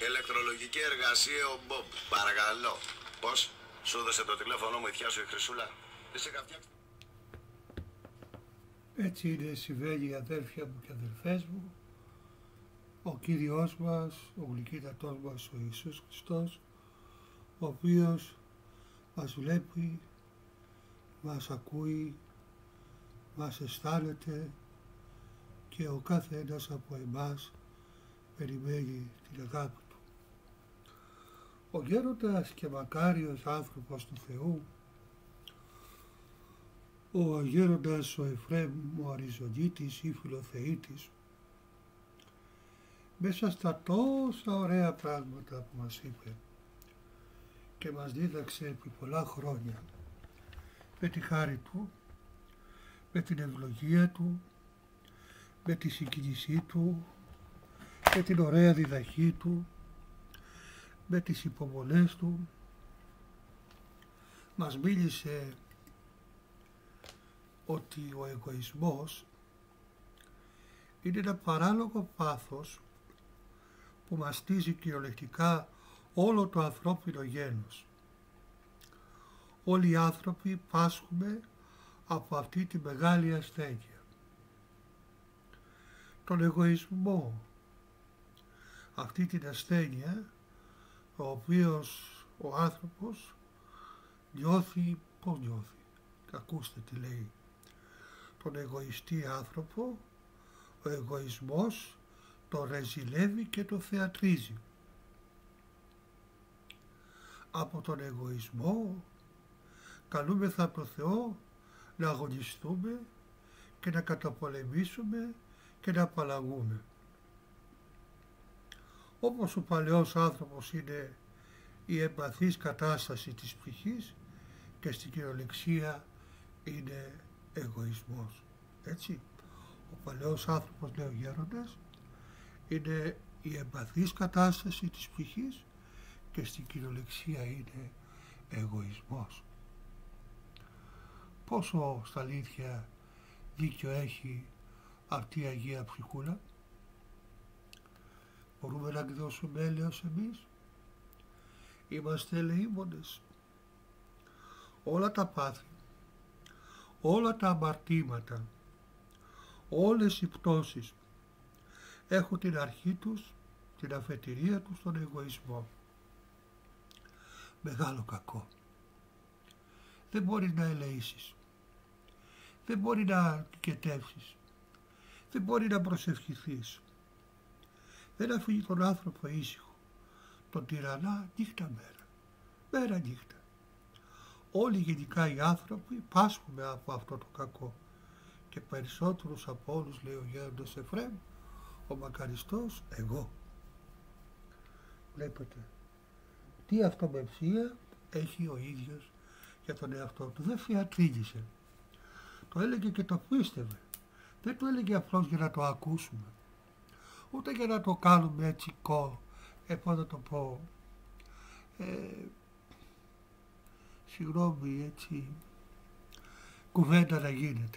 Ηλεκτρολογική εργασία ο Μπομπ. Παρακαλώ. Πώς? Σου έδωσε το τηλέφωνο μου η θιά σου η Χρυσούλα? Είσαι καυτιά. Έτσι είναι, συμβαίνει, αδέρφια μου και αδερφές μου. Ο Κύριος μας, ο γλυκύτατός μας ο Ιησούς Χριστός, ο οποίος μας βλέπει, μας ακούει, μας αισθάνεται και ο κάθε ένας από εμάς περιμένει την αγάπη του. Ο γέροντας και μακάριος άνθρωπος του Θεού, ο γέροντας ο Εφραίμ ο Αριζονίτης ή Φιλοθεήτης, μέσα στα τόσα ωραία πράγματα που μας είπε και μας δίδαξε επί πολλά χρόνια, με τη χάρη του, με την ευλογία του, με τη συγκίνησή του, με την ωραία διδαχή του, με τις υπομονές του, μας μίλησε ότι ο εγωισμός είναι ένα παράλογο πάθος που μαστίζει κυριολεκτικά όλο το ανθρώπινο γένος. Όλοι οι άνθρωποι πάσχουμε από αυτή τη μεγάλη ασθένεια. Τον εγωισμό, αυτή την ασθένεια, ο οποίος ο άνθρωπος νιώθει, πώς νιώθει, ακούστε τι λέει, τον εγωιστή άνθρωπο, ο εγωισμός το ρεζιλεύει και το θεατρίζει. Από τον εγωισμό καλούμεθα από τον Θεό να αγωνιστούμε και να καταπολεμήσουμε και να απαλλαγούμε. Όπως ο παλαιός άνθρωπος είναι η εμπαθής κατάσταση της ψυχής και στην κυριολεξία είναι εγωισμός. Έτσι, ο παλαιός άνθρωπος, λέει ο γέροντας, είναι η εμπαθής κατάσταση της ψυχής και στην κυριολεξία είναι εγωισμός. Πόσο στα αλήθεια δίκιο έχει αυτή η Αγία Ψυχούλα? Μπορούμε να εκδώσουμε έλεος εμείς? Είμαστε ελεήμονες. Όλα τα πάθη, όλα τα αμαρτήματα, όλες οι πτώσεις έχουν την αρχή τους, την αφετηρία τους στον εγωισμό. Μεγάλο κακό. Δεν μπορεί να ελεήσεις. Δεν μπορεί να κετεύσεις. Δεν μπορεί να προσευχηθείς. Δεν αφήνει τον άνθρωπο ήσυχο. Τον τυραννά νύχτα μέρα. Μέρα νύχτα. Όλοι γενικά οι άνθρωποι πάσχουμε από αυτό το κακό. Και περισσότερους από όλους, λέει ο γέροντας Εφραίμ, ο μακαριστός, εγώ. Βλέπετε, τι αυτομεψία έχει ο ίδιος για τον εαυτό του. Δεν θεατρίγησε. Το έλεγε και το πίστευε. Δεν το έλεγε απλώς για να το ακούσουμε. Ούτε για να το κάνουμε έτσι πώς να το πω, συγγνώμη, έτσι, κουβέντα να γίνεται.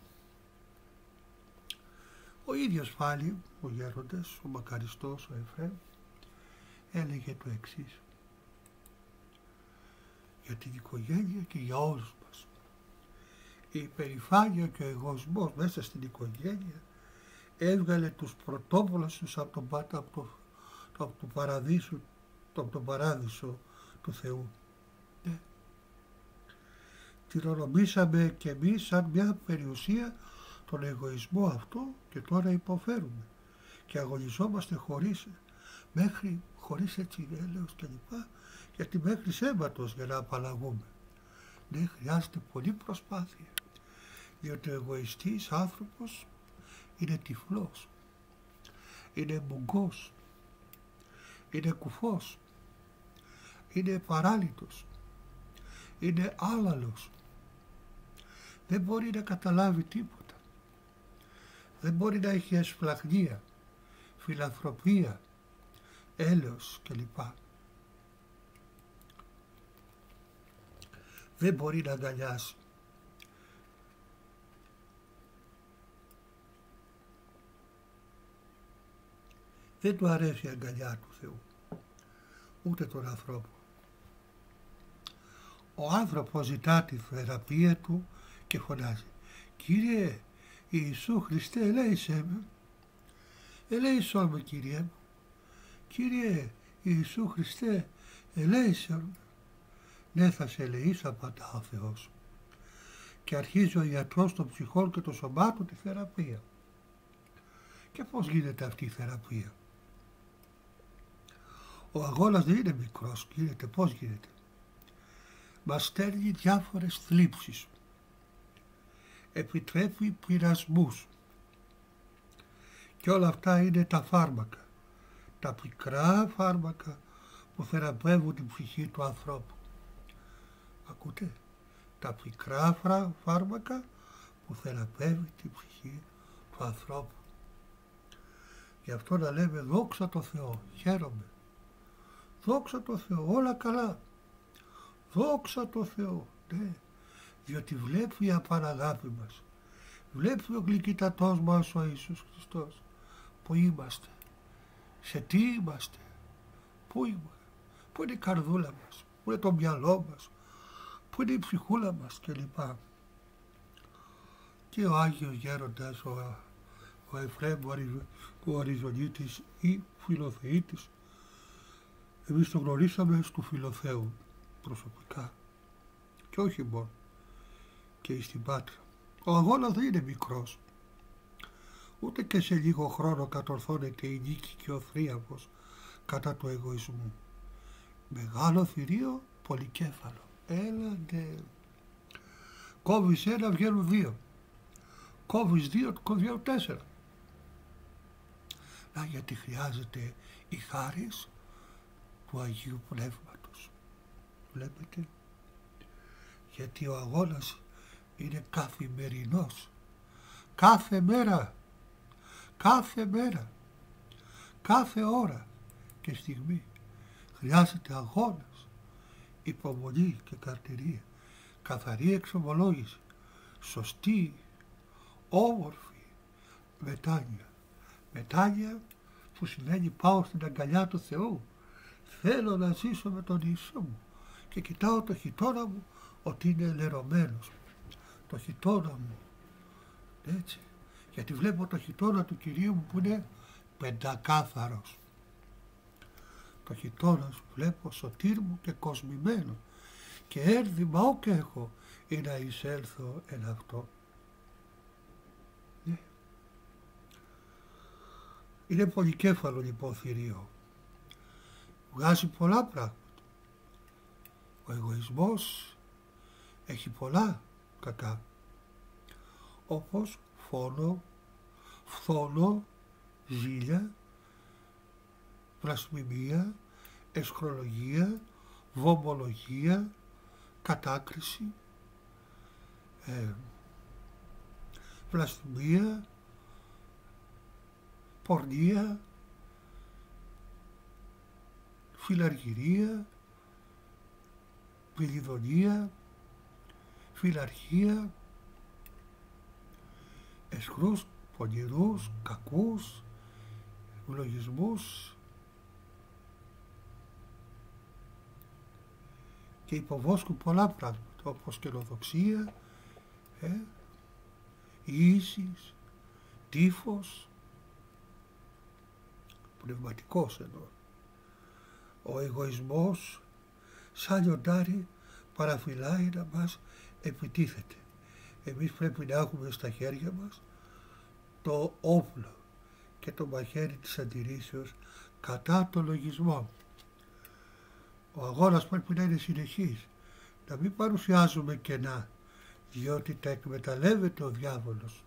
Ο ίδιος πάλι, ο γέροντας, ο μακαριστός, ο Εφραίμ, έλεγε το εξής: για την οικογένεια και για όλους μας. Η υπερηφάνεια και ο εγωισμός μέσα στην οικογένεια έβγαλε τους πρωτόβολους τους από τον παράδεισο του Θεού. Ναι. Κληρονομήσαμε και εμείς σαν μια περιουσία τον εγωισμό αυτό και τώρα υποφέρουμε και αγωνιζόμαστε χωρίς έτσι έλεος και λοιπά, γιατί μέχρι σέματος για να απαλλαγούμε. Ναι, χρειάζεται πολλή προσπάθεια, διότι ο εγωιστής άνθρωπος είναι τυφλός, είναι μουγκός, είναι κουφός, είναι παράλυτος, είναι άλαλος, δεν μπορεί να καταλάβει τίποτα, δεν μπορεί να έχει εσπλαγνία, φιλανθρωπία, έλεος κλπ. Δεν μπορεί να αγκαλιάσει. Δεν του αρέσει η αγκαλιά του Θεού. ούτε τον ανθρώπο. Ο άνθρωπος ζητά τη θεραπεία του και φωνάζει: Κύριε Ιησού Χριστέ, ελέησέ με. Ελέησόν με, Κύριε μου. Κύριε Ιησού Χριστέ, ελέησόν με. Ναι, θα σε ελεήσει, απαντά ο Θεός. Και αρχίζει ο ιατρός των ψυχών και των σωμάτων τη θεραπεία. Και πώς γίνεται αυτή η θεραπεία? Ο αγώνας δεν είναι μικρός. Γίνεται, πώς γίνεται? Μας στέλνει διάφορες θλίψεις. Επιτρέπει πειρασμούς. Και όλα αυτά είναι τα φάρμακα. Τα πικρά φάρμακα που θεραπεύουν την ψυχή του ανθρώπου. Ακούτε? Τα πικρά φάρμακα που θεραπεύει την ψυχή του ανθρώπου. Γι' αυτό να λέμε δόξα τω Θεώ, χαίρομαι. Δόξα τω Θεώ, όλα καλά. Δόξα τω Θεώ, ναι. Διότι βλέπει η απαναγάπη μας. Βλέπει ο γλυκύτατός μας ο Ιησούς Χριστός. Πού είμαστε? Σε τι είμαστε? Πού είμαστε? Πού είναι η καρδούλα μας? Πού είναι το μυαλό μας? Πού είναι η ψυχούλα μας κλπ. Και ο Άγιος Γέροντας, ο Εφραίμ, ο Οριζονίτης ή Φιλοθεήτης, εμείς το γνωρίσαμε στο Φιλοθέου προσωπικά και όχι μόνο, και στην Πάτρα. Ο αγώνας δεν είναι μικρός. Ούτε και σε λίγο χρόνο κατορθώνεται η νίκη και ο θρίαμβος κατά του εγωισμού. Μεγάλο θηρίο, πολυκέφαλο. Έλαντε. Κόβεις ένα, βγαίνουν δύο. Κόβεις δύο, βγαίνουν τέσσερα. Να, γιατί χρειάζεται η χάρις του Αγίου Πνεύματος. Βλέπετε? Γιατί ο αγώνας είναι καθημερινός. Κάθε μέρα. Κάθε μέρα. Κάθε ώρα και στιγμή χρειάζεται αγώνας, υπομονή και καρτηρία, καθαρή εξομολόγηση, σωστή, όμορφη μετάνοια. Μετάνοια που σημαίνει πάω στην αγκαλιά του Θεού. Θέλω να ζήσω με τον Ιησού μου και κοιτάω το χιτώνα μου ότι είναι λερωμένος. Το χιτώνα μου. Έτσι. Γιατί βλέπω το χιτώνα του Κυρίου μου που είναι πεντακάθαρος. Το χιτώνα σου βλέπω σωτήρ μου και κοσμημένο και έρδημα όκ έχω ή να εισέλθω εν αυτό. Είναι πολυκέφαλο λοιπόν θηρίο. Βγάζει πολλά πράγματα. Ο εγωισμός έχει πολλά κακά. Όπως φόνο, φθόνο, ζήλια, βλασφημία, εσχρολογία, βομολογία, κατάκριση, βλασφημία, πορνεία, φιλαργυρία, πηδηδονία, φιλαρχία, εσχρούς, πονηρούς, κακούς, λογισμούς και υποβόσκουν πολλά πράγματα όπως καινοδοξία, ίσης, τύφος, πνευματικός εννοώ. Ο εγωισμός σαν λιοντάρι παραφυλάει να μας επιτίθεται. Εμείς πρέπει να έχουμε στα χέρια μας το όπλο και το μαχαίρι της αντιρρήσεως κατά το λογισμό. Ο αγώνας πρέπει να είναι συνεχής, να μην παρουσιάζουμε κενά, διότι τα εκμεταλλεύεται ο διάβολος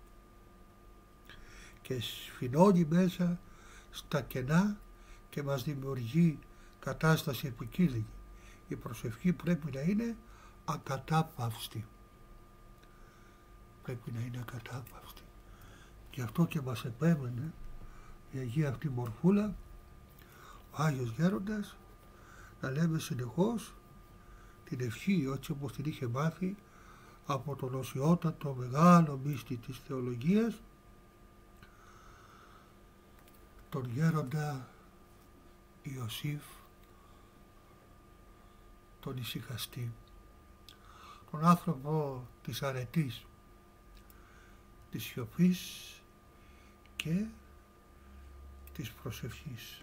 και σφινώνει μέσα στα κενά και μας δημιουργεί κατάσταση επικίνδυνη. Η προσευχή πρέπει να είναι ακατάπαυστη. Πρέπει να είναι ακατάπαυστη. Γι' αυτό και μας επέμενε η Αγία αυτή μορφούλα, ο Άγιος Γέροντας, να λέμε συνεχώς την ευχή έτσι όπως την είχε μάθει από τον οσιότατο μεγάλο μύστη της θεολογίας, τον Γέροντα Ιωσήφ τον ησυχαστή, τον άνθρωπο της αρετής, της σιωπής και της προσευχής.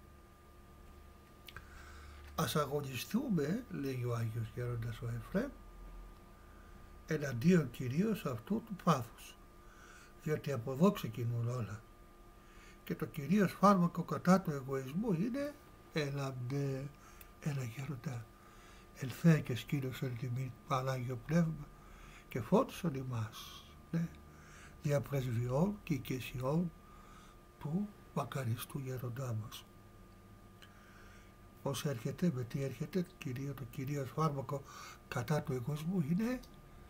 Ας αγωνιστούμε, λέει ο Άγιος Γέροντας ο Εφραίμ, εναντίον κυρίως αυτού του πάθους, διότι από εδώ ξεκινούν όλα. Και το κυρίως φάρμακο κατά του εγωισμού είναι έλαμνε, έλα Γέροντα, ελθέ και σκήνωσον τιμή Πανάγιο Πνεύμα και φώτισον ημάς, ναι, δια πρεσβειών και οικεσιών του μακαριστού Γέροντά μας. Πώς έρχεται, με τι έρχεται, το κυρίως φάρμακο κατά του εγωισμού είναι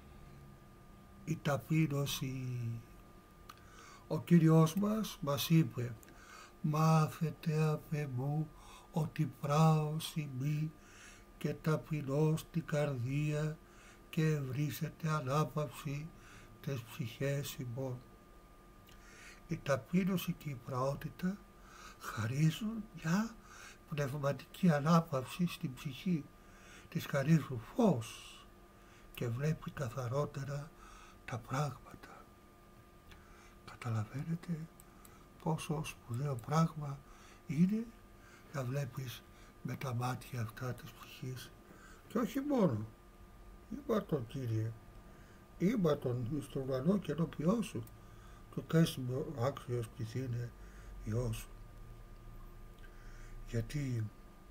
η ταπείνωση. Ο Κύριος μας είπε «Μάθετε απ' εμού ότι πράος ημί και ταπεινώς την καρδία και ευρύσετε ανάπαυση τες ψυχές ημών». Η ταπείνωση και η πραότητα χαρίζουν μια πνευματική ανάπαυση στην ψυχή. Της χαρίζουν φως και βλέπει καθαρότερα τα πράγματα. Καταλαβαίνετε πόσο σπουδαίο πράγμα είναι να βλέπεις με τα μάτια αυτά της ψυχής. Και όχι μόνο. Είπα τον Κύριε, είπα τον στον ουρανό και ενώπιό σου, του καίσιμο άξιος πληθύνε Υιός σου. Γιατί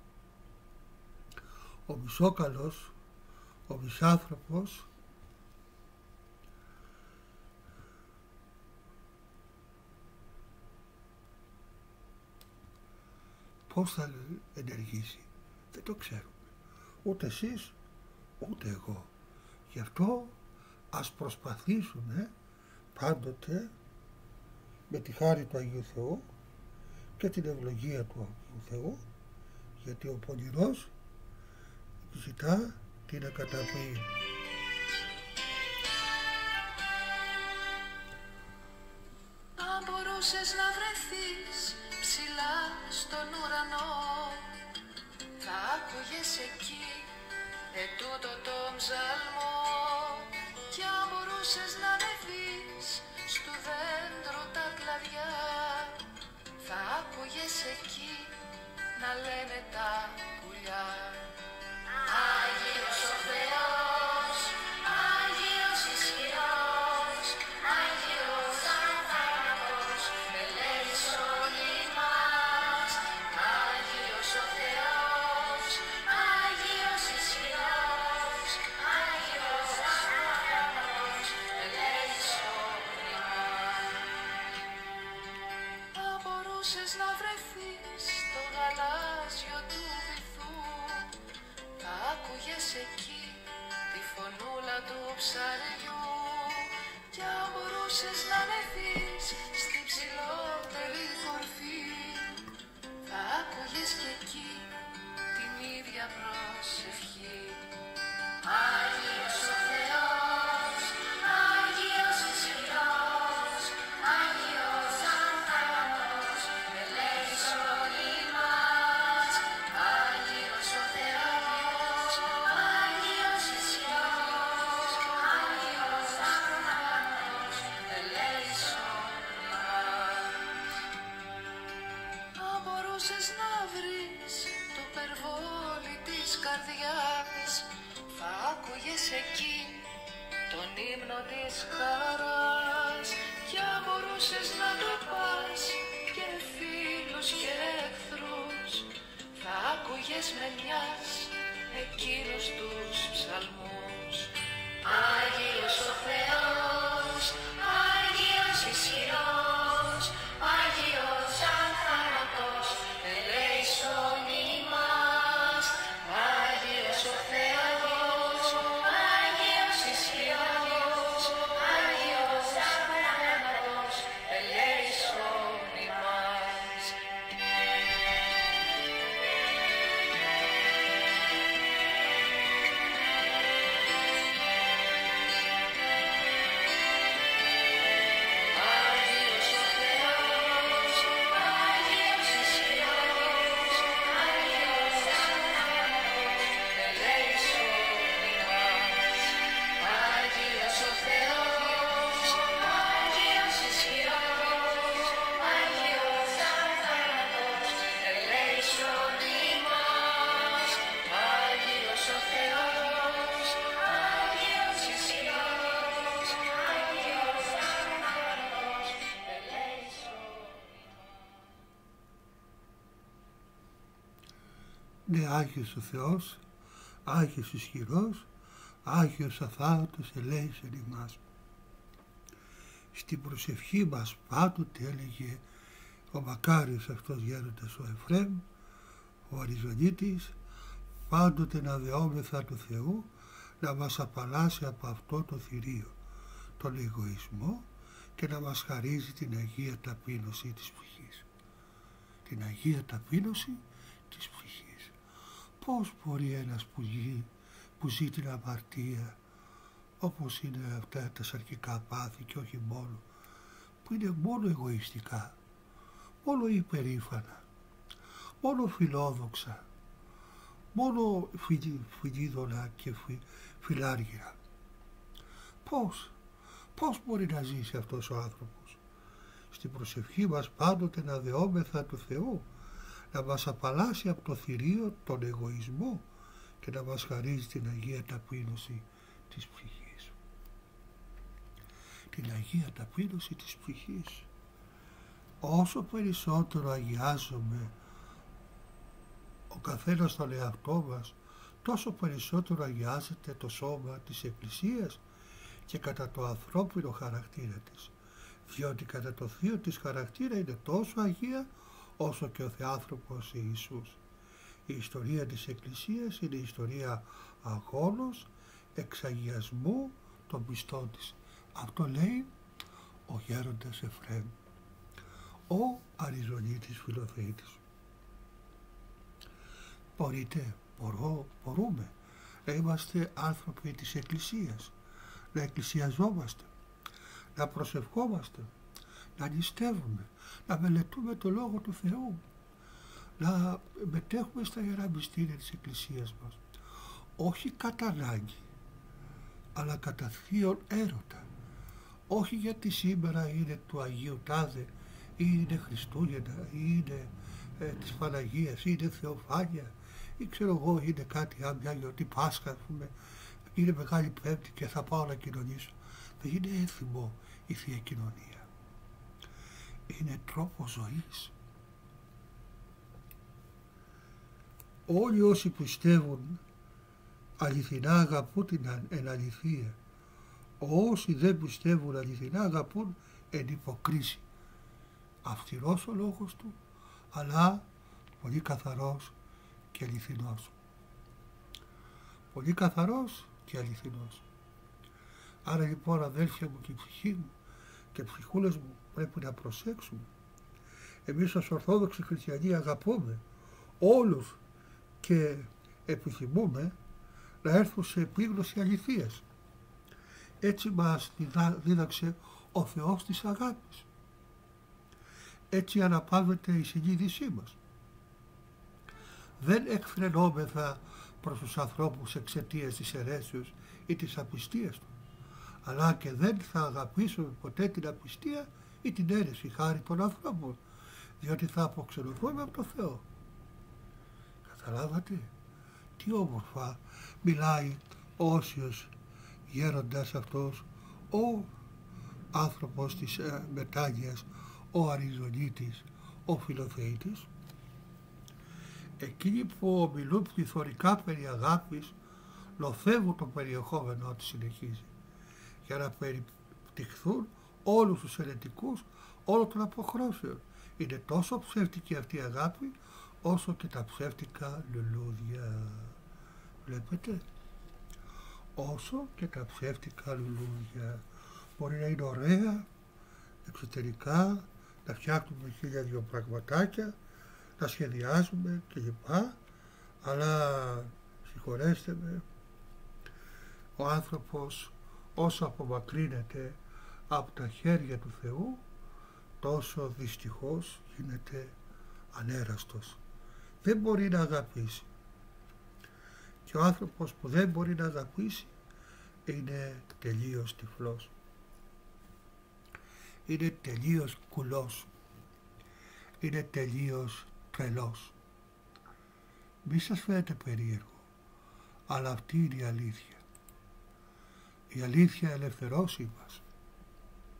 ο μισόκαλος, ο μισάνθρωπος πώς θα ενεργήσει, δεν το ξέρουμε. Ούτε εσείς, ούτε εγώ. Γι' αυτό ας προσπαθήσουμε πάντοτε με τη χάρη του Αγίου Θεού και την ευλογία του Αγίου Θεού, γιατί ο πονηρός ζητά την ακαταπή. Αν μπορούσες να βρεθείς ψηλά στον ουρανό, θα άκουγες εκεί ετούτο το ψαλμό. Κι αν μπορούσες να ανεβείς στου δέντρου τα κλαδιά, θα άκουγες εκεί να λένε τα πουλιά. Άγιος ο Θεός, Άγιος ισχυρός, Άγιος αθάνατος, ελέησον ημάς. Άγιος ο Θεός, Άγιος ισχυρός, Άγιος αθάνατος, ελέησον ημάς. Αν μπορούσες να βρεθείς στο γαλάζιο του βυθού, θα άκουγες εκεί τη φωνούλα του ψαριού. Κι αν μπορούσες να ανεβείς στην ψηλότερη κορφή, θα άκουγες κι εκεί την ίδια προσευχή. Άγιος ο Θεός, Άγιος ισχυρός, Άγιος αθάνατος, ελέησον ημάς. Άγιος ο Θεός, Άγιος ισχυρός, Άγιος αθάνατος, ελέησον ημάς. Αν μπορούσες να βρεις το περβόλι της καρδιάς, θα άκουγες εκεί τον ύμνο της χαράς. Κι αν μπορούσες να το πας και φίλους και εχθρούς, θα άκουγες με μιας εκείνους τους ψαλμούς. Άγιος ο Θεός, Άγιος ισχυρός, Άγιος αθάνατος, ελέησον ημάς. Άγιος ο Θεός, Άγιος ισχυρός, Άγιος αθάνατος, ελέησον ημάς. Ναι, Άγιος ο Θεός, Άγιος ισχυρός, Άγιος αθάνατος ελέησεν ημάς. Στην προσευχή μας πάντοτε έλεγε ο μακάριος αυτός γέροντας ο Εφραίμ, ο Αριζονίτης, πάντοτε να δεόμεθα του Θεού να μας απαλλάσει από αυτό το θηρίο, τον εγωισμό, και να μας χαρίζει την Αγία Ταπείνωση της ψυχής. Την Αγία Ταπείνωση της ψυχής. Πώς μπορεί ένας που ζει την αμαρτία, όπως είναι αυτά τα σαρκικά πάθη και όχι μόνο, που είναι μόνο εγωιστικά, μόνο υπερήφανα, μόνο φιλόδοξα, μόνο φιλίδωνα και φιλάργυρα. Πώς μπορεί να ζήσει αυτός ο άνθρωπος? Στην προσευχή μας πάντοτε να δεόμεθα του Θεού, να μας απαλλάσει από το θηρίο, τον εγωισμό, και να μας χαρίζει την Αγία Ταπείνωση της ψυχής. Την Αγία Ταπείνωση της ψυχής. Όσο περισσότερο αγιάζομαι ο καθένας τον εαυτό μας, τόσο περισσότερο αγιάζεται το σώμα της Εκκλησίας και κατά το ανθρώπινο χαρακτήρα της. Διότι κατά το θείο της χαρακτήρα είναι τόσο αγία όσο και ο Θεάνθρωπος Ιησούς. Η ιστορία της Εκκλησίας είναι η ιστορία αγώνος, εξαγιασμού των πιστών της. Αυτό λέει ο γέροντας Εφραίμ, ο Αριζονίτης Φιλοθεήτης. Μπορούμε να είμαστε άνθρωποι της Εκκλησίας, να εκκλησιαζόμαστε, να προσευχόμαστε, να νηστεύουμε, να μελετούμε το Λόγο του Θεού, να μετέχουμε στα Ιερά Μυστήρια της Εκκλησίας μας, όχι κατά ανάγκη, αλλά κατά θείον έρωτα, όχι γιατί σήμερα είναι του Αγίου Τάδε, ή είναι Χριστούγεννα, ή είναι της Παναγίας, ή είναι Θεοφάνεια, ή ξέρω εγώ είναι κάτι, μια γιορτή Πάσχα, είναι Μεγάλη Πέμπτη και θα πάω να κοινωνήσω. Δεν είναι έθιμο η Θεία Κοινωνία. Είναι τρόπο ζωής. Όλοι όσοι πιστεύουν αληθινά αγαπούν την εναληθεία. Όσοι δεν πιστεύουν αληθινά αγαπούν εν υποκρίση. Αυστηρός ο λόγος του, αλλά πολύ καθαρός και αληθινός. Πολύ καθαρός και αληθινός. Άρα λοιπόν, αδέλφια μου και η ψυχή μου και ψυχούλες μου, πρέπει να προσέξουμε. Εμείς ως Ορθόδοξοι Χριστιανοί αγαπούμε όλους και επιθυμούμε να έρθουν σε επίγνωση αληθείας. Έτσι μας δίδαξε ο Θεός της αγάπης. Έτσι αναπαύεται η συνείδησή μας. Δεν εκφρενόμεθα προς τους ανθρώπους εξαιτίας της αιρέσεως ή της απιστίας του, αλλά και δεν θα αγαπήσουμε ποτέ την απιστία ή την αίρεση χάρη των ανθρώπων, διότι θα αποξενωθούμε από το Θεό. Καταλάβατε τι όμορφα μιλάει ο όσιος γέροντας αυτός, ο άνθρωπος της μετάνοιας, ο Αριζονίτης, ο Φιλοθεήτης. Εκείνοι που ομιλούν πληθωρικά περί αγάπης νοθεύουν το περιεχόμενό της, συνεχίζει, για να περιπτυχθούν όλους τους αιρετικούς όλων των αποχρώσεων. Είναι τόσο ψεύτικη αυτή η αγάπη όσο και τα ψεύτικα λουλούδια. Βλέπετε, όσο και τα ψεύτικα λουλούδια. Μπορεί να είναι ωραία εξωτερικά, να φτιάχνουμε 1002 πραγματάκια, να σχεδιάζουμε κλπ. Αλλά συγχωρέστε με, ο άνθρωπος όσο απομακρύνεται από τα χέρια του Θεού, τόσο δυστυχώς γίνεται ανέραστος. Δεν μπορεί να αγαπήσει. Και ο άνθρωπος που δεν μπορεί να αγαπήσει είναι τελείως τυφλός. Είναι τελείως κουλός. Είναι τελείως τρελός. Μη σας φαίνεται περίεργο, αλλά αυτή είναι η αλήθεια. Η αλήθεια ελευθερώσει μας.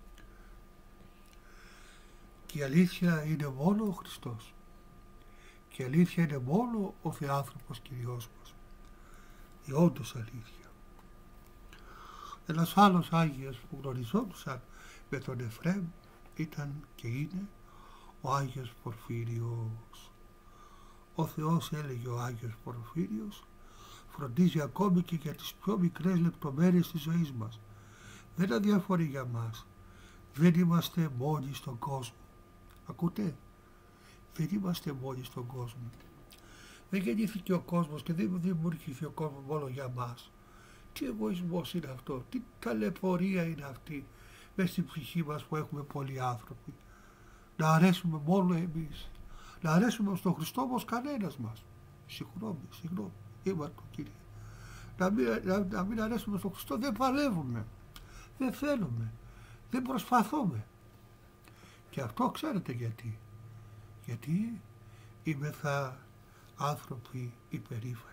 Και η αλήθεια είναι μόνο ο Χριστός. Και Και η αλήθεια είναι μόνο ο Θεάνθρωπος Κυριός μας. Η όντως αλήθεια. Ένας άλλος Άγιος που γνωριζόντουσαν με τον Εφραίμ ήταν και είναι ο Άγιος Πορφύριος. Ο Θεός, έλεγε ο Άγιος Πορφύριος, φροντίζει ακόμη και για τις πιο μικρές λεπτομέρειες της ζωής μας. Δεν αδιαφορεί για μας. Δεν είμαστε μόνοι στον κόσμο. Ακούτε? Δεν είμαστε μόνοι στον κόσμο. Δεν γεννήθηκε ο κόσμος και δεν δημιουργήθηκε ο κόσμος μόνο για μας. Τι εγωισμός είναι αυτό, τι ταλαιπωρία είναι αυτή μες στην ψυχή μας που έχουμε πολλοί άνθρωποι. Να αρέσουμε μόνο εμείς. Να αρέσουμε στον Χριστό όμως κανένας μας. Συγγνώμη, είπα το Κύριε. Να μην αρέσουμε στον Χριστό, δεν παλεύουμε. Δεν θέλουμε. Δεν προσπαθούμε. Και αυτό ξέρετε γιατί. Γιατί είμεθα άνθρωποι υπερήφανοι.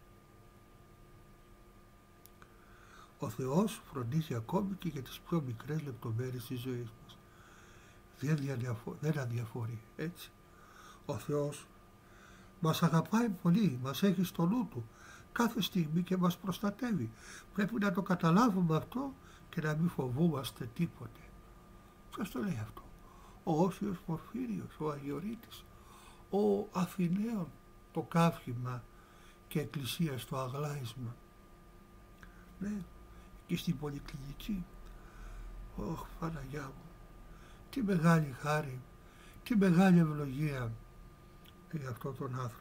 Ο Θεός φροντίζει ακόμη και για τις πιο μικρές λεπτομέρειες της ζωής μας. Δεν αδιαφορεί, έτσι. Ο Θεός μας αγαπάει πολύ, μας έχει στο νου Του κάθε στιγμή και μας προστατεύει. Πρέπει να το καταλάβουμε αυτό και να μην φοβούμαστε τίποτε. Ποιος το λέει αυτό? Ο Όσιος Πορφύριος, ο Αγιορείτης, ο Αθηναίων, το καύχημα και εκκλησία στο αγλάισμα. Ναι, και στην Πολυκλινική. Ωχ, Παναγιά μου, τι μεγάλη χάρη, τι μεγάλη ευλογία για αυτόν τον άνθρωπο.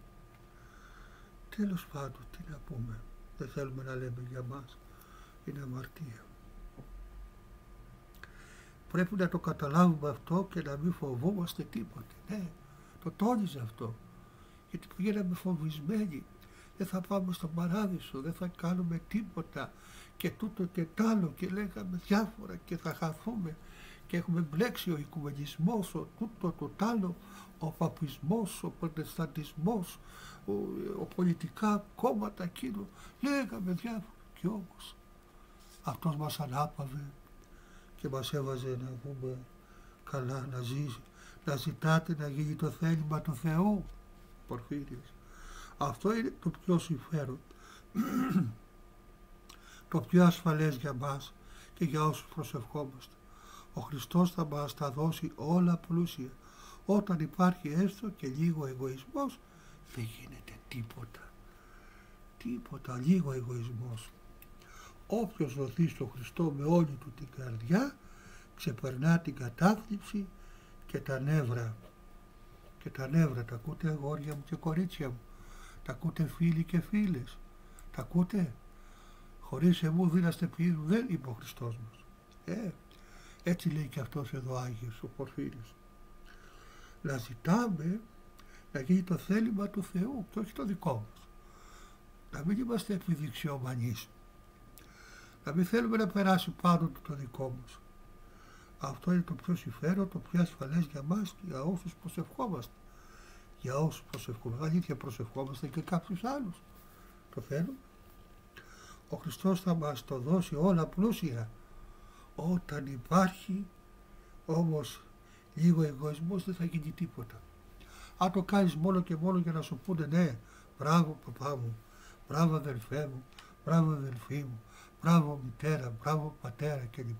Τέλος πάντων, τι να πούμε, δεν θέλουμε να λέμε για μας, είναι αμαρτία. Πρέπει να το καταλάβουμε αυτό και να μην φοβόμαστε τίποτε. Ναι, το τόνιζε αυτό. Γιατί πηγαίναμε φοβισμένοι. Δεν θα πάμε στον παράδεισο, δεν θα κάνουμε τίποτα. Και τούτο και τ' άλλο και λέγαμε διάφορα και θα χαθούμε. Και έχουμε μπλέξει ο οικουμενισμός, ο τούτο το τ' άλλο, ο παπισμός, ο προτεσταντισμός, ο πολιτικά κόμματα εκείνο. Λέγαμε διάφορα και όμως αυτός μας ανάπαυε και μας έβαζε να πούμε καλά, να ζήσει, να ζητάτε να γίνει το θέλημα του Θεού. Πορφύριος. Αυτό είναι το πιο συμφέρον, το πιο ασφαλές για μας και για όσους προσευχόμαστε. Ο Χριστός θα μας τα δώσει όλα πλούσια. Όταν υπάρχει έστω και λίγο εγωισμός, δεν γίνεται τίποτα. Τίποτα, λίγο εγωισμός. Όποιος δοθεί στο Χριστό με όλη του την καρδιά, ξεπερνά την κατάθλιψη και τα νεύρα. Και τα νεύρα, τα ακούτε αγόρια μου και κορίτσια μου, τα ακούτε φίλοι και φίλες, τα ακούτε? Χωρίς εμού δύναστε ποιοι δεν είπε ο Χριστός μας. Έτσι λέει και αυτός εδώ Άγιος ο Πορφύριος. Να ζητάμε να γίνει το θέλημα του Θεού και όχι το δικό μας. Να μην είμαστε επιδειξιομανείς. Να μην θέλουμε να περάσει πάνω του το δικό μας. Αυτό είναι το πιο συμφέρον, το πιο ασφαλές για μας και για όσους προσευχόμαστε. Για όσους προσευχόμαστε. Αλήθεια προσευχόμαστε και κάποιους άλλους. Το θέλουμε. Ο Χριστός θα μας το δώσει όλα πλούσια. Όταν υπάρχει όμως λίγο εγωισμός δεν θα γίνει τίποτα. Αν το κάνεις μόνο και μόνο για να σου πούνε ναι, μπράβο παπά μου, μπράβο αδελφέ μου, μπράβο αδελφή μου, μπράβο μητέρα, μπράβο πατέρα κλπ.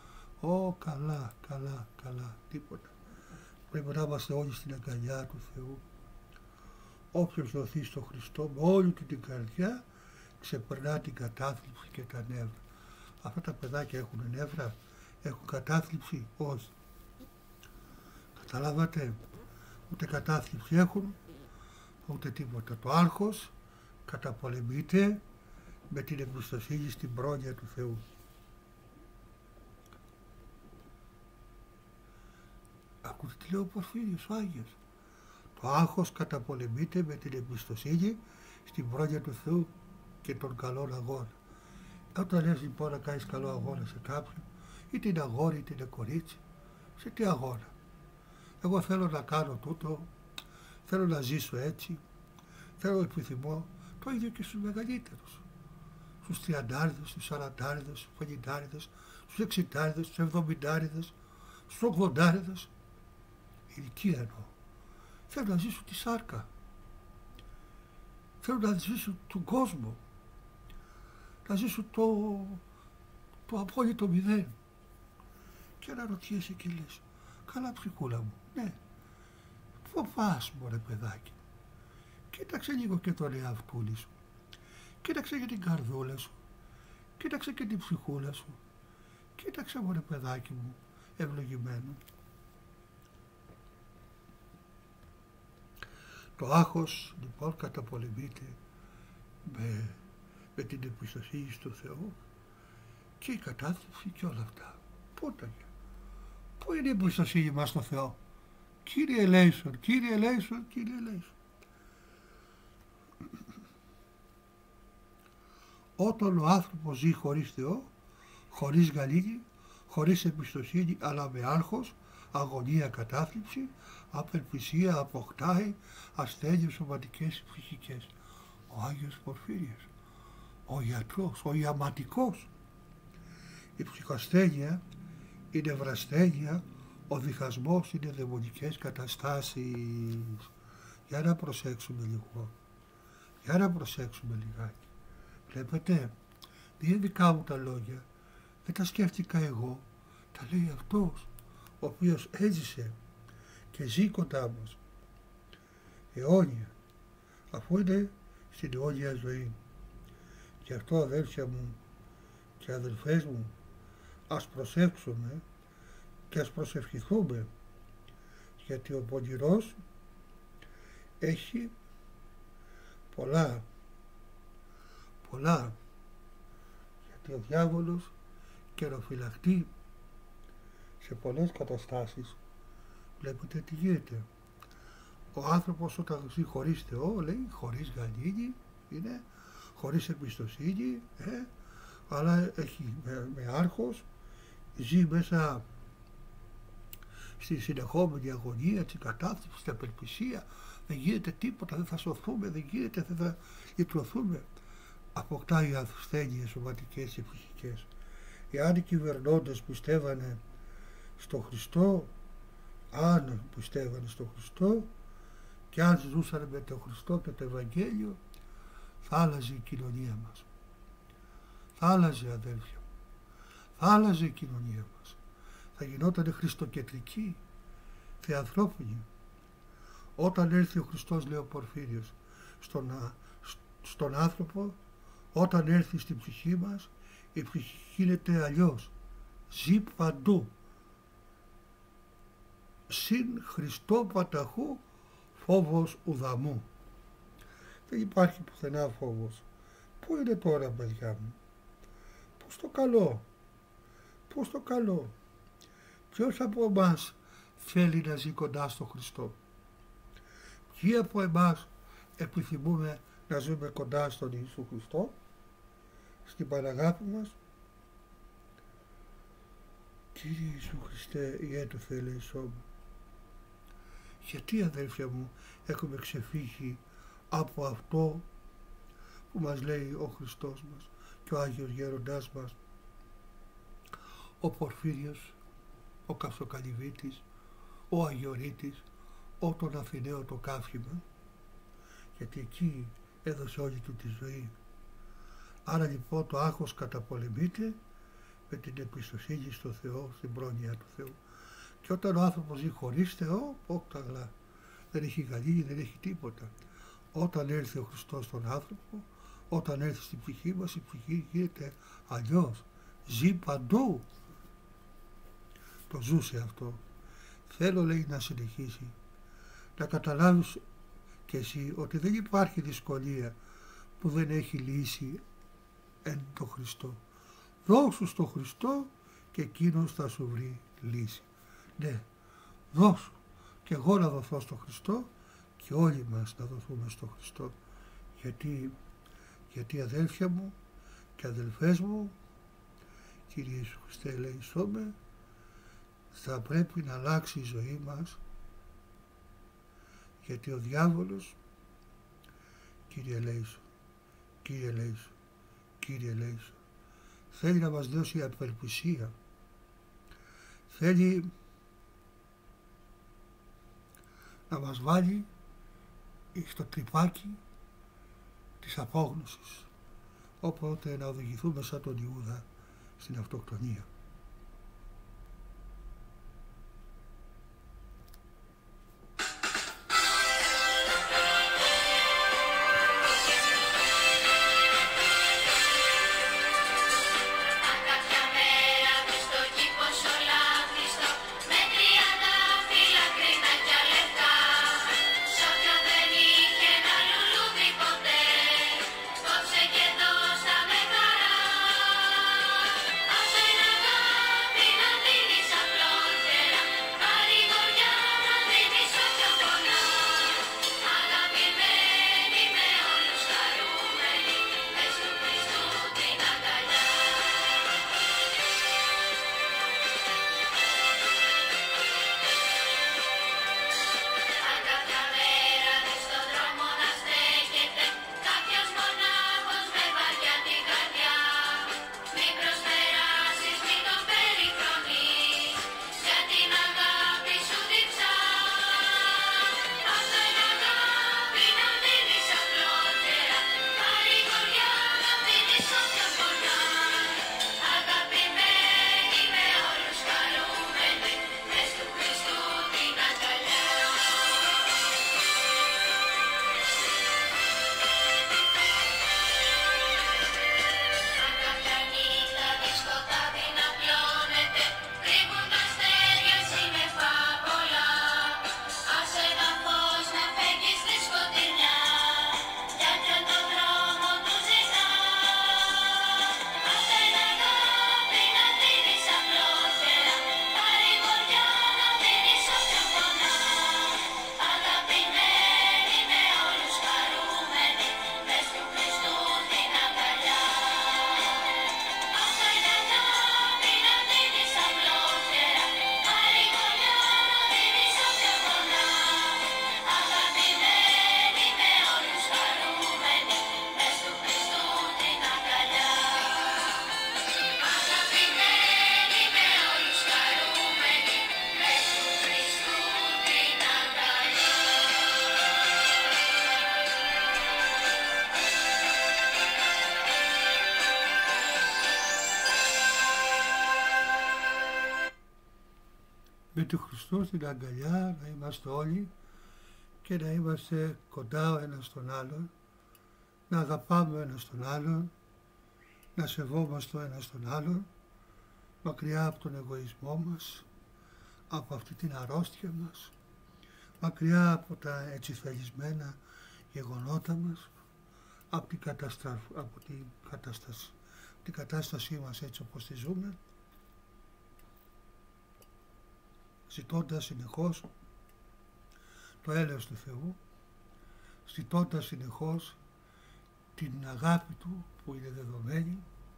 Καλά, τίποτα. Πρέπει να είμαστε όλοι στην αγκαλιά του Θεού. Όποιος δοθεί στο Χριστό με όλη του την καρδιά ξεπερνά την κατάθλιψη και τα νεύρα. Αυτά τα παιδάκια έχουν νεύρα, έχουν κατάθλιψη? Όχι. Καταλάβατε? Ούτε κατάθλιψη έχουν, ούτε τίποτα. Το άγχος καταπολεμείται με την εμπιστοσύνη στην πρόνοια του Θεού. Ακούτε τι λέει ο Πορφύριος ο Άγιος? Το άγχος καταπολεμείται με την εμπιστοσύνη στην πρόνοια του Θεού και τον καλόν αγώνα. Όταν λες λοιπόν να κάνεις καλό αγώνα σε κάποιον, είτε είναι αγόρι είτε είναι κορίτσι, σε τι αγώνα? Εγώ θέλω να κάνω τούτο, θέλω να ζήσω έτσι, θέλω επιθυμώ, το ίδιο και στους μεγαλύτερους. Στους 30, στους 40, στους 50, στους 60, στους 70, στους 80, ηλικία εννοώ. Θέλουν να ζήσουν τη σάρκα. Θέλουν να ζήσουν τον κόσμο. Να ζήσουν το απόλυτο μηδέν. Και αναρωτιέσαι και λες, καλά ψυχούλα μου, ναι, πού πας μωρέ παιδάκι. Κοίταξε λίγο και τον εαυτούλη σου. Κοίταξε και την καρδούλα σου. Κοίταξε και την ψυχούλα σου. Κοίταξε μωρέ παιδάκι μου, ευλογημένο. Το άγχος λοιπόν καταπολεμείται με την εμπιστοσύνη στο Θεό και η κατάθλιψη και όλα αυτά. Πού είναι η εμπιστοσύνη μας στο Θεό? Κύριε ελέησον, Κύριε ελέησον, Κύριε ελέησον. Όταν ο άνθρωπος ζει χωρίς Θεό, χωρίς γαλήνη, χωρίς εμπιστοσύνη, αλλά με άγχος, αγωνία, κατάθλιψη, απελπισία, αποκτάει ασθένειες σωματικές ή ψυχικές. Ο Άγιος Πορφύριος, ο γιατρός, ο ιαματικός. Η ψυχασθένεια, η νευρασθένεια, ο διχασμός είναι δαιμονικές καταστάσεις. Για να προσέξουμε λίγο. Για να προσέξουμε λιγάκι. Βλέπετε, δεν είναι δικά μου τα λόγια. Δεν τα σκέφτηκα εγώ. Τα λέει αυτός, ο οποίος έζησε και ζει κοντά μας. Αιώνια. Αφού είναι στην αιώνια ζωή. Γι' αυτό αδέλφια μου και αδελφές μου, ας προσέξουμε και ας προσευχηθούμε, γιατί ο πονηρός έχει πολλά, γιατί ο διάβολος καιροφυλακτεί σε πολλές καταστάσεις. Βλέπετε τι γίνεται. Ο άνθρωπος όταν ζει χωρίς Θεό, λέει, χωρίς γαλήνη είναι, χωρίς εμπιστοσύνη, αλλά έχει με άγχος, ζει μέσα στη συνεχόμενη αγωνία, την κατάθλιψη, στην απελπισία. Δεν γίνεται τίποτα, δεν θα σωθούμε, δεν γίνεται, δεν θα λυτρωθούμε. Αποκτάει ασθένειες σωματικές και ψυχικές. Εάν οι κυβερνώντες πιστεύανε στο Χριστό, αν πιστεύανε στο Χριστό και αν ζούσαν με τον Χριστό και το Ευαγγέλιο, θα άλλαζε η κοινωνία μας. Θα άλλαζε, αδέλφια μου. Θα άλλαζε η κοινωνία μας. Θα γινόταν χριστοκεντρική, θεανθρώπινη. Όταν έρθει ο Χριστός, λέει ο Πορφύριος, στον άνθρωπο, όταν έρθει στην ψυχή μας, η ψυχή γίνεται αλλιώς. Ζει παντού. Συν Χριστό παταχού φόβος ουδαμού. Δεν υπάρχει πουθενά φόβος. Πού είναι τώρα, παιδιά μου? Πώς το καλό? Πώς το καλό? Ποιος από εμάς θέλει να ζει κοντά στο Χριστό? Ποιοι από εμάς επιθυμούμε να ζούμε κοντά στον Ιησού Χριστό, στην Παναγάπη μας? Κύριε Ιησού Χριστέ, Ιε του Θεού ελέησόν μου. Γιατί, αδέλφια μου, έχουμε ξεφύγει από αυτό που μας λέει ο Χριστός μας και ο Άγιος Γέροντάς μας, ο Πορφύριος, ο Καυσοκαλυβίτης, ο Αγιορείτης, ο τον Αθηναίο το καύχημα, γιατί εκεί έδωσε όλη του τη ζωή. Άρα λοιπόν το άγχος καταπολεμείται με την εμπιστοσύνη στο Θεό, στην πρόνοια του Θεού. Και όταν ο άνθρωπος ζει χωρίς Θεό, όκταγλα, δεν έχει γαλήνη, δεν έχει τίποτα. Όταν έρθει ο Χριστός στον άνθρωπο, όταν έρθει στην ψυχή μας, η ψυχή γίνεται αλλιώς. Ζει παντού. Το ζούσε αυτό. Θέλω, λέει, να συνεχίσει. Να καταλάβεις και εσύ ότι δεν υπάρχει δυσκολία που δεν έχει λύση εν το Χριστό. Δώσου στο Χριστό και εκείνος θα σου βρει λύση. Ναι, δώσου και εγώ να δοθώ στο Χριστό και όλοι μας να δοθούμε στο Χριστό. Γιατί αδέλφια μου και αδελφές μου, Κύριε Ιησού Χριστέ ελέησόν με, θα πρέπει να αλλάξει η ζωή μας, γιατί ο διάβολος, Κύριε ελέησον, Κύριε ελέησον, Κύριε ελέησον, θέλει να μας δώσει απελπισία, θέλει να μας βάλει στο τρυπάκι της απόγνωσης, οπότε να οδηγηθούμε σαν τον Ιούδα στην αυτοκτονία. Με του Χριστού στην αγκαλιά να είμαστε όλοι και να είμαστε κοντά ο ένας στον άλλον, να αγαπάμε ο ένας τον άλλον, να σεβόμαστε ο ένας τον άλλον, μακριά από τον εγωισμό μας, από αυτή την αρρώστια μας, μακριά από τα ετσιθελισμένα γεγονότα μας, από την κατάστασή μας έτσι όπως τη ζούμε, ζητώντας συνεχώς το έλεος του Θεού, ζητώντας συνεχώς την αγάπη Του που είναι δεδομένη,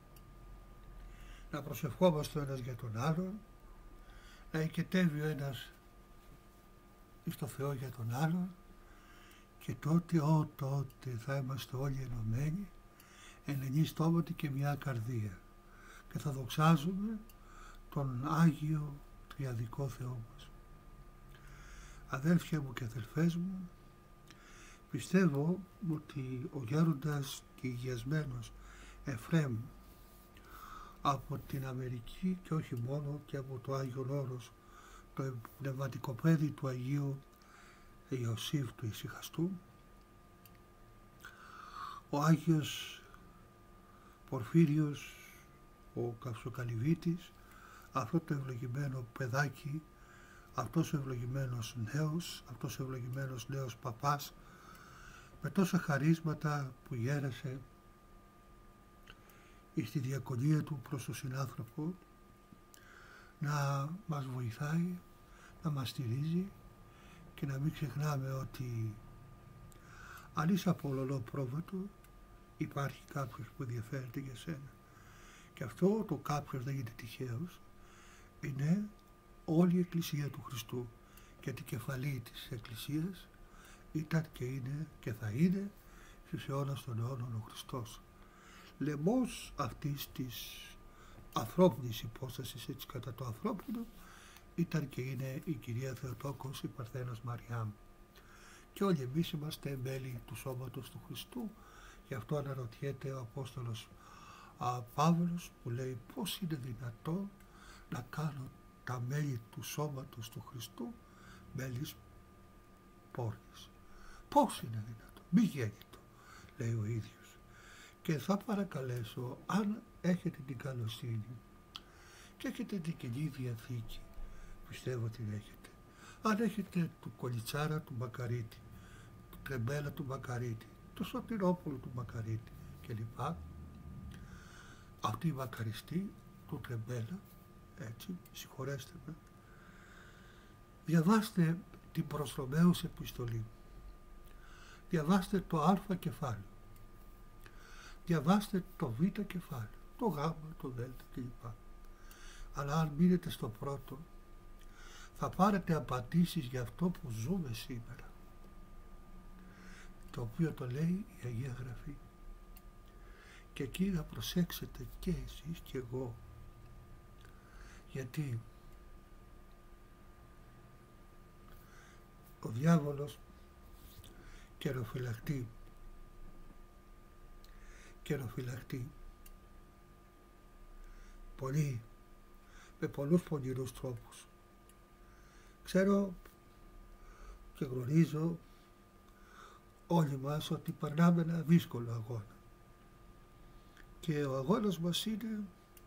να προσευχόμαστε ο ένας για τον άλλον, να οικετεύει ο ένας στο Θεό για τον άλλον και τότε θα είμαστε όλοι ενωμένοι εν ενή στόματι και μια καρδία και θα δοξάζουμε τον Άγιο Τριαδικό Θεό μας. Αδέλφια μου και αδελφές μου, πιστεύω ότι ο γέροντας και υγιασμένος Εφραίμ από την Αμερική και όχι μόνο και από το Άγιο Όρος, το πνευματικό παιδί του Αγίου Ιωσήφ του Ησυχαστού, ο Άγιος Πορφύριος, ο Καυσοκαλυβίτης, αυτό το ευλογημένο παιδάκι, αυτός ο ευλογημένος νέος, αυτός ο ευλογημένος νέος παπάς, με τόσα χαρίσματα που γέρασε στη διακονία του προς τον συνάνθρωπο, να μας βοηθάει, να μας στηρίζει και να μην ξεχνάμε ότι αν είσαι απολωλό πρόβατο, υπάρχει κάποιος που ενδιαφέρεται για σένα. Και αυτό το κάποιος δεν είναι τυχαίος, είναι όλη η Εκκλησία του Χριστού και την κεφαλή της Εκκλησίας ήταν και είναι και θα είναι στους αιώνας των αιώνων ο Χριστός. Λαιμός αυτής της ανθρώπινης υπόστασης, έτσι κατά το ανθρώπινο, ήταν και είναι η κυρία Θεοτόκος, η Παρθένος Μαριάμ. Και όλοι εμείς είμαστε μέλη του σώματος του Χριστού. Γι' αυτό αναρωτιέται ο Απόστολος Παύλος που λέει πώς είναι δυνατόν να κάνω τα μέλη του σώματος του Χριστού μέλης πόρνης. Πώς είναι δυνατόν, μη γέννητο, λέει ο ίδιος. Και θα παρακαλέσω, αν έχετε την καλοσύνη και έχετε την Καινή Διαθήκη, πιστεύω ότι έχετε, αν έχετε του Κολιτσάρα του Μακαρίτη, του Τρεμπέλα του Μακαρίτη, του Σωτηρόπουλου του Μακαρίτη κλπ. Αυτή η μακαριστή του Τρεμπέλα, έτσι, συγχωρέστε με, διαβάστε την προς Ρωμαίους επιστολή, διαβάστε το Α κεφάλαιο, διαβάστε το Β κεφάλαιο, το Γ, το Δ κλπ. Αλλά αν μείνετε στο πρώτο, θα πάρετε απαντήσεις για αυτό που ζούμε σήμερα, το οποίο το λέει η Αγία Γραφή. Και εκεί να προσέξετε και εσείς και εγώ, γιατί ο διάβολος καιροφυλακτεί πολύ, με πολλούς πονηρούς τρόπους. Ξέρω και γνωρίζω όλοι μας ότι περνάμε ένα δύσκολο αγώνα. Και ο αγώνας μας είναι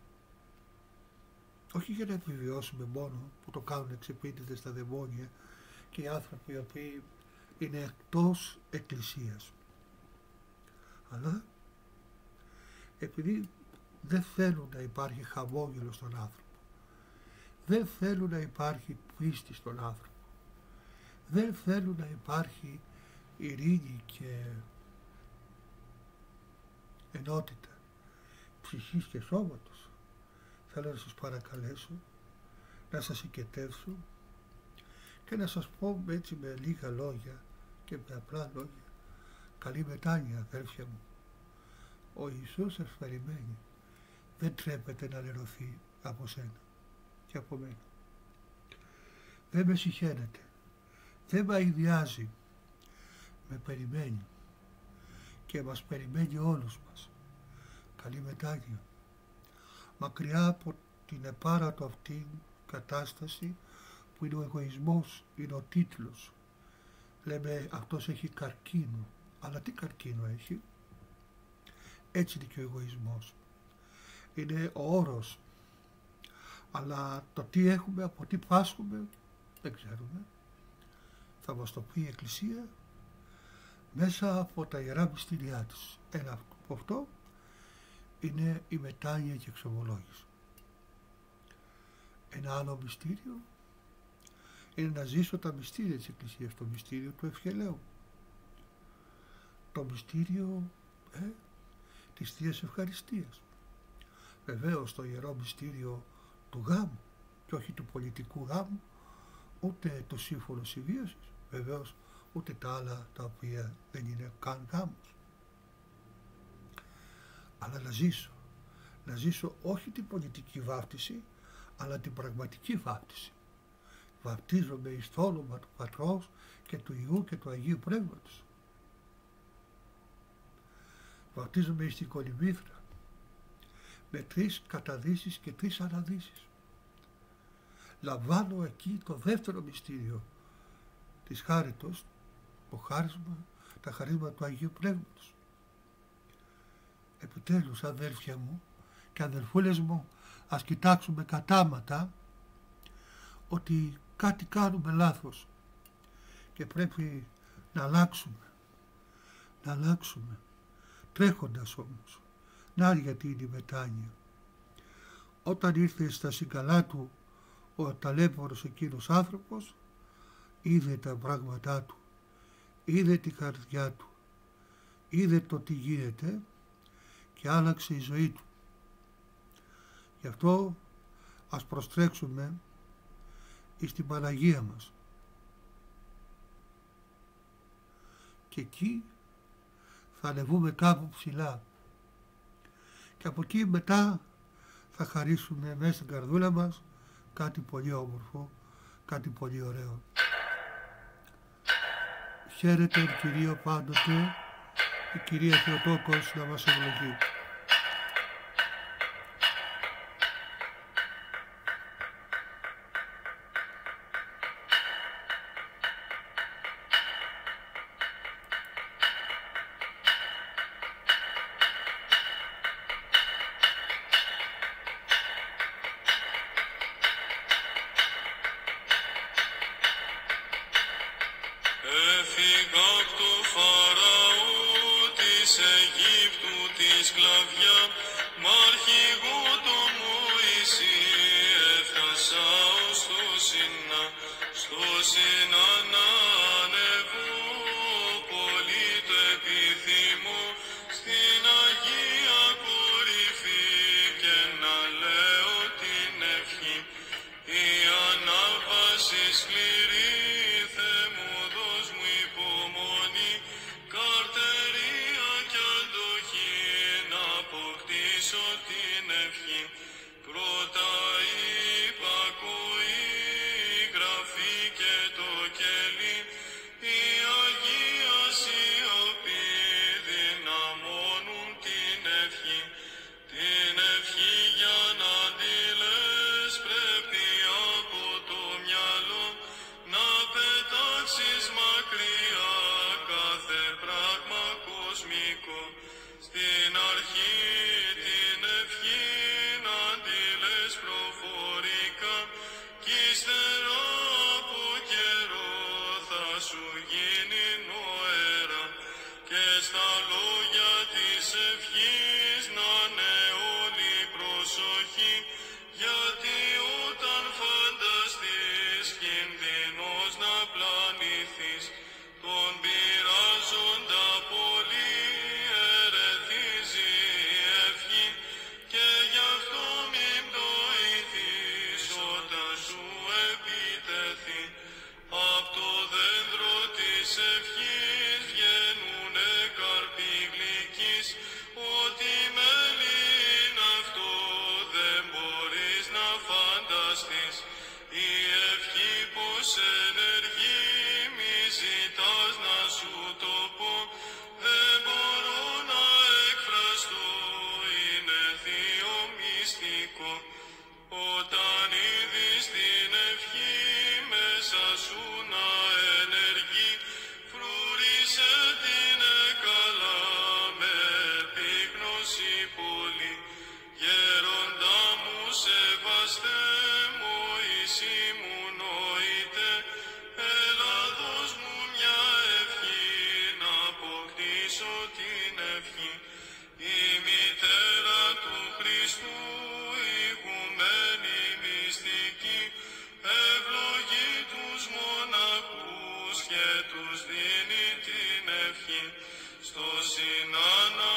όχι για να επιβιώσουμε μόνο, που το κάνουν εξυπηρετητές στα δαιμόνια και οι άνθρωποι οι οποίοι είναι εκτός εκκλησίας, αλλά επειδή δεν θέλουν να υπάρχει χαμόγελο στον άνθρωπο, δεν θέλουν να υπάρχει πίστη στον άνθρωπο, δεν θέλουν να υπάρχει ειρήνη και ενότητα ψυχής και σώματος, θέλω να σας παρακαλέσω να σας οικετεύσω και να σας πω έτσι με λίγα λόγια και με απλά λόγια, καλή μετάνοια αδέρφια μου. Ο Ιησούς σας περιμένει, δεν τρέπεται να λερωθεί από σένα και από μένα. Δεν με συχαίνεται, δεν με αηδιάζει, με περιμένει και μας περιμένει όλους μας. Καλή μετάνοια, μακριά από την επάρατο αυτή κατάσταση που είναι ο εγωισμός, είναι ο τίτλος. Λέμε αυτός έχει καρκίνο, αλλά τι καρκίνο έχει? Έτσι είναι και ο εγωισμός. Είναι ο όρος, αλλά το τι έχουμε, από τι πάσχουμε, δεν ξέρουμε. Θα μας το πει η Εκκλησία μέσα από τα Ιερά Μυστήριά της. Ένα από αυτό είναι η μετάνοια και εξομολόγηση. Ένα άλλο μυστήριο είναι να ζήσω τα μυστήρια της Εκκλησίας, το μυστήριο του ευχελαίου, το μυστήριο της Θείας Ευχαριστίας. Βεβαίως το ιερό μυστήριο του γάμου και όχι του πολιτικού γάμου, ούτε το σύμφωνο συμβίωσης, βεβαίως ούτε τα άλλα τα οποία δεν είναι καν γάμος. Αλλά να ζήσω όχι την πολιτική βάπτιση, αλλά την πραγματική βάπτιση. Βαπτίζομαι εις το όνομα του Πατρός και του Υιού και του Αγίου Πνεύματος. Βαπτίζομαι εις την Κολυμβήθρα με 3 καταδύσεις και 3 αναδύσεις. Λαμβάνω εκεί το δεύτερο μυστήριο της χάριτος, το χάρισμα, τα χαρίσματα του Αγίου Πνεύματος. Επιτέλους, αδέλφια μου και αδελφούλες μου, ας κοιτάξουμε κατάματα ότι κάτι κάνουμε λάθος και πρέπει να αλλάξουμε, τρέχοντας όμως. Να γιατί είναι η μετάνοια. Όταν ήρθε στα συγκαλά του ο ταλέπορος εκείνος άνθρωπος, είδε τα πράγματά του, είδε την καρδιά του, είδε το τι γίνεται και άλλαξε η ζωή του. Γι' αυτό ας προστρέξουμε εις την Παναγία μας. Και εκεί θα ανεβούμε κάπου ψηλά. Και από εκεί μετά θα χαρίσουμε μέσα στην καρδούλα μας κάτι πολύ όμορφο, κάτι πολύ ωραίο. Χαίρετε εν Κυρίω πάντοτε, η Κυρία Θεοτόκος να μας ευλογεί. Έφυγα απ' το Φαραώ της Αιγύπτου τη σκλαβιά, μ' αρχηγό τον Μωυσή έφτασα ως το Σινά. Στο Σινά να ανεβώ, πολύ το επιθυμώ, στην Αγία κορυφή και να λέω την ευχή. Η ανάβαση σκληρή, Θεέ μου δώσ' μου υπομονή, καρτερία κι αντοχή, να αποκτήσω την ευχή. Πρώτα υπακοή, γραφή και το κελί, η Αγία σιωπή δυναμώνουν την ευχή. Την ευχή για να τη λες πρέπει από το μυαλό να πετάξεις μακριά κάθε πράγμα κοσμικό. Στην αρχή την ευχή να τη λες προφορικά κι ύστερα από καιρό θα σου γίνει νοέρα. Και στα λόγια της ευχής να είναι όλη προσοχή, γιατί όταν φανταστείς κινδυνός να πλανηθείς, τον πειράζοντα πολύ ερεθίζει η ευχή, και γι' αυτό μην πτωηθείς όταν σου επιτεθεί. Απ' το δέντρο της ευχής βγαίνουνε καρποί γλυκείς, ό,τι μέλι είναι αυτό δεν μπορείς να φανταστείς. Η ευχή πως ενεργεί, μη ζητάς να σου το πω, δεν μπορώ να εκφραστώ, είναι θείο μυστικό. Όταν είδεις την ευχή μέσα σου να ενεργεί, φρούρισε την καλά με επίγνωση πολύ. Γέροντα μου σεβαστέ, Μωυσή μου νοείται, έλα δώσ' μου μια ευχή να αποκτήσω την ευχή. Η μητέρα του Χριστού, ηγουμένη μυστική, ευλογεί τους μοναχούς και τους δίνει την ευχή. Στο Σινά